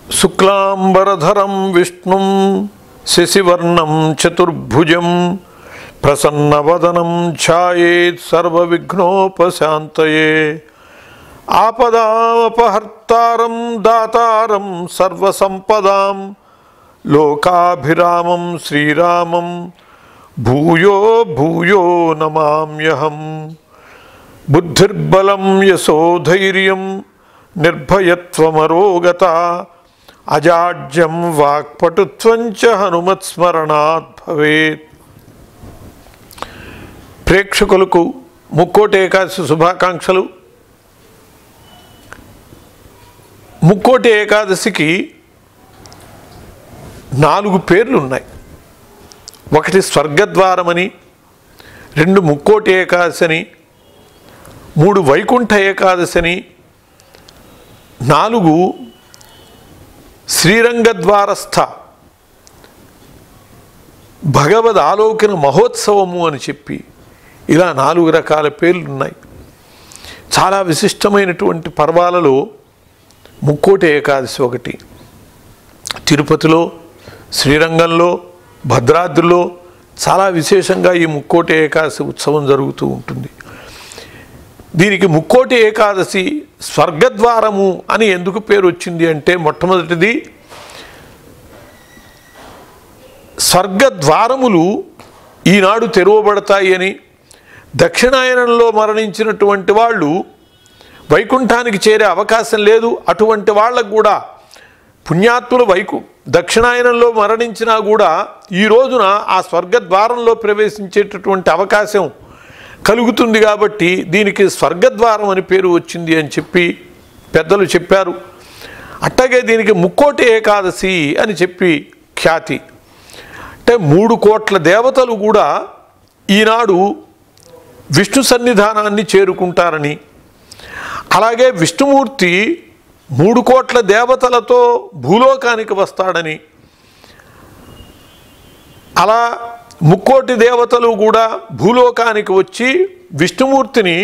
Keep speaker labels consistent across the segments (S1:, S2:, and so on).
S1: శుక్లాంబరధరం విష్ణుం శశివర్ణం చతుర్భుజం ప్రసన్నవదనం ఛాయేత్ సర్వవిఘ్నోపశాంతయే ఆపదాపహర్తారం దాతారం సర్వసంపదాం లోకాభిరామం శ్రీరామం భూయో భూయో నమామ్యహం. బుద్ధిర్బలం యశోధైర్యం నిర్భయత్వమరోగత అజాడ్యం వాక్పటుత్వంచ హనుమత్స్మరణాత్ భవేత్. ప్రేక్షకులకు ముక్కోటి ఏకాదశి శుభాకాంక్షలు. ముక్కోటి ఏకాదశికి 4 పేర్లు ఉన్నాయి. 1 స్వర్గద్వారమని, 2 ముక్కోటి ఏకాదశి అని, 3 వైకుంఠ ఏకాదశి అని, 4 శ్రీరంగద్వారస్థ భగవద్ ఆలోకన మహోత్సవము అని చెప్పి ఇలా 4 రకాల పేర్లు ఉన్నాయి. చాలా విశిష్టమైనటువంటి పర్వాలలో ముక్కోటి ఏకాదశి ఒకటి. తిరుపతిలో, శ్రీరంగంలో, భద్రాద్రిలో చాలా విశేషంగా ఈ ముక్కోటి ఏకాదశి ఉత్సవం జరుగుతూ ఉంటుంది. దీనికి ముక్కోటి ఏకాదశి స్వర్గద్వారము అని ఎందుకు పేరు వచ్చింది అంటే, మొట్టమొదటిది స్వర్గద్వారములు ఈనాడు తెరవబడతాయి అని, దక్షిణాయనంలో మరణించినటువంటి వాళ్ళు వైకుంఠానికి చేరే అవకాశం లేదు, అటువంటి వాళ్ళకు కూడా పుణ్యాత్ములు దక్షిణాయనంలో మరణించినా కూడా ఈ రోజున ఆ స్వర్గద్వారంలో ప్రవేశించేటటువంటి అవకాశం కలుగుతుంది. కాబట్టి దీనికి స్వర్గద్వారం అని పేరు వచ్చింది అని చెప్పి పెద్దలు చెప్పారు. అట్లాగే దీనికి ముక్కోటి ఏకాదశి అని చెప్పి ఖ్యాతి. అంటే 3 కోట్ల దేవతలు కూడా ఈనాడు విష్ణు సన్నిధానాన్ని చేరుకుంటారని, అలాగే విష్ణుమూర్తి 3 కోట్ల దేవతలతో భూలోకానికి వస్తాడని, అలా ముక్కోటి దేవతలు కూడా భూలోకానికి వచ్చి విష్ణుమూర్తిని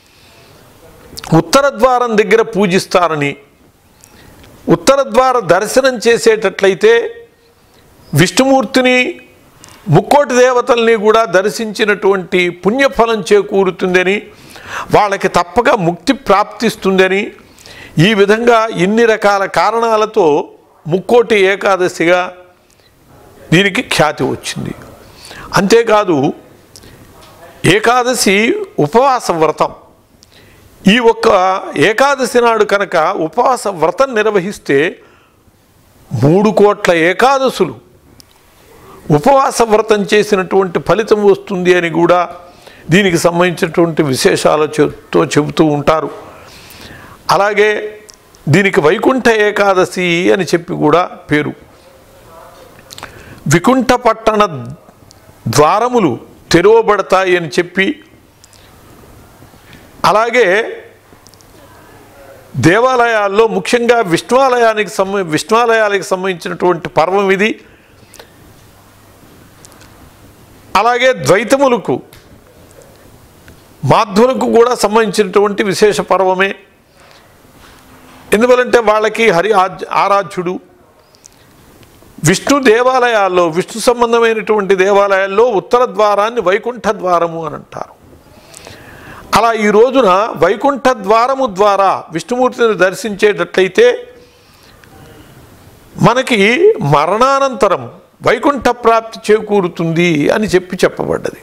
S1: ఉత్తర ద్వారం దగ్గర పూజిస్తారని, ఉత్తర ద్వార దర్శనం చేసేటట్లయితే విష్ణుమూర్తిని ముక్కోటి దేవతల్ని కూడా దర్శించినటువంటి పుణ్యఫలం చేకూరుతుందని, వాళ్ళకి తప్పక ముక్తి ప్రాప్తిస్తుందని, ఈ విధంగా ఇన్ని రకాల కారణాలతో ముక్కోటి ఏకాదశిగా దీనికి ఖ్యాతి వచ్చింది. అంతేకాదు ఏకాదశి ఉపవాస వ్రతం. ఈ ఒక్క ఏకాదశి నాడు కనుక ఉపవాస వ్రతం నిర్వహిస్తే 3 కోట్ల ఏకాదశులు ఉపవాస వ్రతం చేసినటువంటి ఫలితం వస్తుంది అని కూడా దీనికి సంబంధించినటువంటి విశేషాలతో చెబుతూ ఉంటారు. అలాగే దీనికి వైకుంఠ ఏకాదశి అని చెప్పి కూడా పేరు. వికుంఠ పట్టణ ద్వారములు తెరవబడతాయి అని చెప్పి, అలాగే దేవాలయాల్లో ముఖ్యంగా విష్ణువాలయాలకు సంబంధించినటువంటి పర్వం ఇది. అలాగే ద్వైతములకు, మాధ్వులకు కూడా సంబంధించినటువంటి విశేష పర్వమే. ఎందువలంటే వాళ్ళకి హరి ఆరాధ్యుడు. విష్ణు దేవాలయాల్లో, విష్ణు సంబంధమైనటువంటి దేవాలయాల్లో ఉత్తర ద్వారాన్ని వైకుంఠ ద్వారము అని అంటారు. అలా ఈ రోజున వైకుంఠ ద్వారము ద్వారా విష్ణుమూర్తిని దర్శించేటట్లయితే మనకి మరణానంతరం వైకుంఠ ప్రాప్తి చేకూరుతుంది అని చెప్పబడ్డది.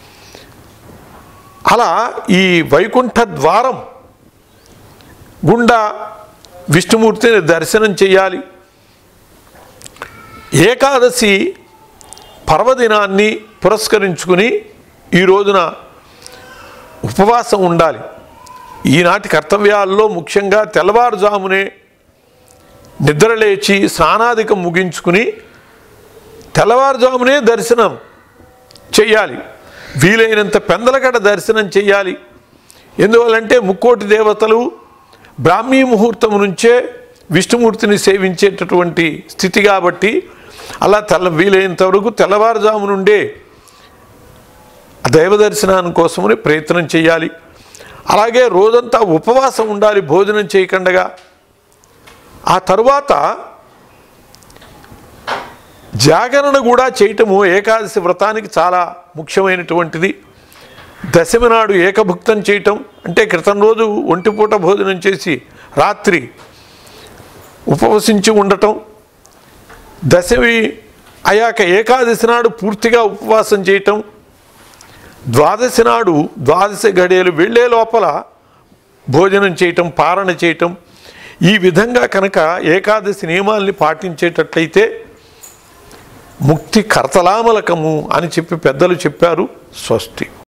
S1: అలా ఈ వైకుంఠ ద్వారం గుండా విష్ణుమూర్తిని దర్శనం చేయాలి. ఏకాదశి పర్వదినాన్ని పురస్కరించుకుని ఈ రోజున ఉపవాసం ఉండాలి. ఈనాటి కర్తవ్యాల్లో ముఖ్యంగా తెల్లవారుజామునే నిద్రలేచి స్నానాధికం ముగించుకుని తెల్లవారుజామునే దర్శనం చెయ్యాలి. వీలైనంత పెందలకడ దర్శనం చెయ్యాలి. ఎందువల్లంటే ముక్కోటి దేవతలు బ్రాహ్మీ ముహూర్తం నుంచే విష్ణుమూర్తిని సేవించేటటువంటి స్థితి కాబట్టి అలా వీలైనంత వరకు తెల్లవారుజాము నుండే దైవ దర్శనాని కోసమని ప్రయత్నం చేయాలి. అలాగే రోజంతా ఉపవాసం ఉండాలి భోజనం చేయకుండా. ఆ తరువాత జాగరణ కూడా చేయటము ఏకాదశి వ్రతానికి చాలా ముఖ్యమైనటువంటిది. దశమి నాడు ఏకభుక్తం చేయటం అంటే క్రితం రోజు ఒంటిపూట భోజనం చేసి రాత్రి ఉపవసించి ఉండటం, దశమి అయ్యాక ఏకాదశి నాడు పూర్తిగా ఉపవాసం చేయటం, ద్వాదశి నాడు ద్వాదశి గడియలు వెళ్ళే లోపల భోజనం చేయటం, పారణ చేయటం. ఈ విధంగా కనుక ఏకాదశి నియమాల్ని పాటించేటట్లయితే ముక్తి కర్తలామలకము అని చెప్పి పెద్దలు చెప్పారు. స్వస్తి.